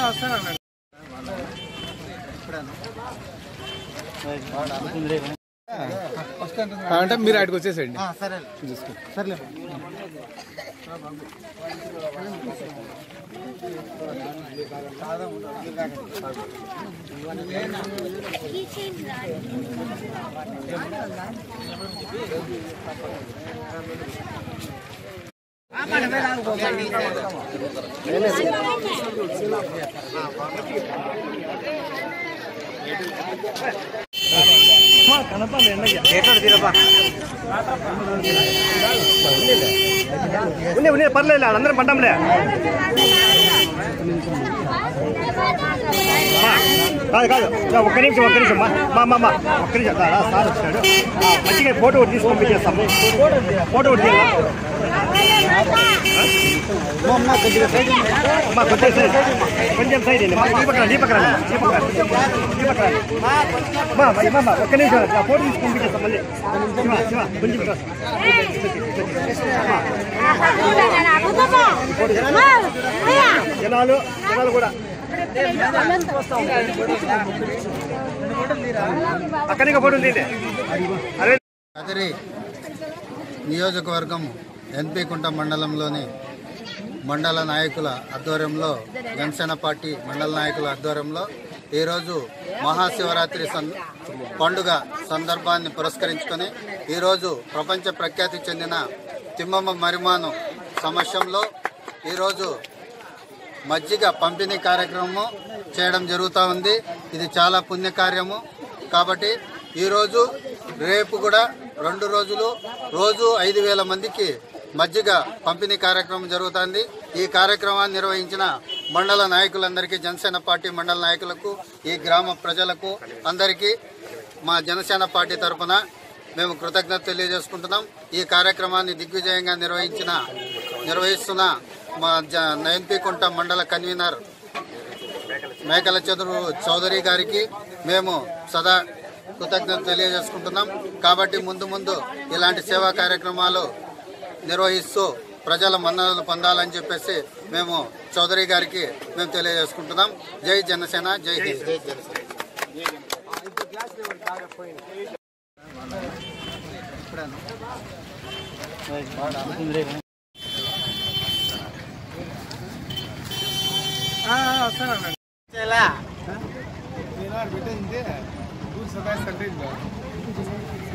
వస్తానండి అంటే మీరు అక్కడికి వచ్చేసేయండి. సరే సర్లే. పర్లేదు అందరం పడ్డంలే. కాదు కాదు ఒక్క నిమిషం ఒక్క నిమిషం సార్ వచ్చాడు. మంచిగా ఫోటో ఒకటి తీసి పంపించేస్తాము. ఫోటో ఒకటి కొంచెం సైడ్ అండి. ఒక్క నిమిషం ఫోటో తీసి పంపించేస్తాం. మళ్ళీ కొంచెం జనాలు కూడా అక్కడికి ఫోటో కదిరి నియోజకవర్గం ఎన్పి కుంట మండలంలోని మండల నాయకుల ఆధ్వర్యంలో జనసేన పార్టీ మండల నాయకుల ఆధ్వర్యంలో ఈరోజు మహాశివరాత్రి పండుగ సందర్భాన్ని పురస్కరించుకొని ఈరోజు ప్రపంచ ప్రఖ్యాతి చెందిన తిమ్మమ్మ మరిమాను సమక్షంలో ఈరోజు మజ్జిగ పంపిణీ కార్యక్రమం చేయడం జరుగుతూ ఉంది. ఇది చాలా పుణ్యకార్యము కాబట్టి ఈరోజు రేపు కూడా 2 రోజులు రోజు 5,000 మందికి మజ్జిగ పంపిణీ కార్యక్రమం జరుగుతుంది. ఈ కార్యక్రమాన్ని నిర్వహించిన మండల నాయకులందరికీ, జనసేన పార్టీ మండల నాయకులకు, ఈ గ్రామ ప్రజలకు అందరికీ మా జనసేన పార్టీ తరఫున మేము కృతజ్ఞత తెలియజేసుకుంటున్నాం. ఈ కార్యక్రమాన్ని దిగ్విజయంగా నిర్వహిస్తున్న మా ఎన్పి కుంట మండల కన్వీనర్ మేకల చౌదరి గారికి మేము సదా కృతజ్ఞత తెలియజేసుకుంటున్నాం. కాబట్టి ముందు ఇలాంటి సేవా కార్యక్రమాలు నిర్వహిస్తూ ప్రజల మన్ననలు పొందాలని చెప్పేసి మేము చౌదరి గారికి మేము తెలియజేసుకుంటున్నాం. జై జనసేన, జై హింద్. వస్తానండి.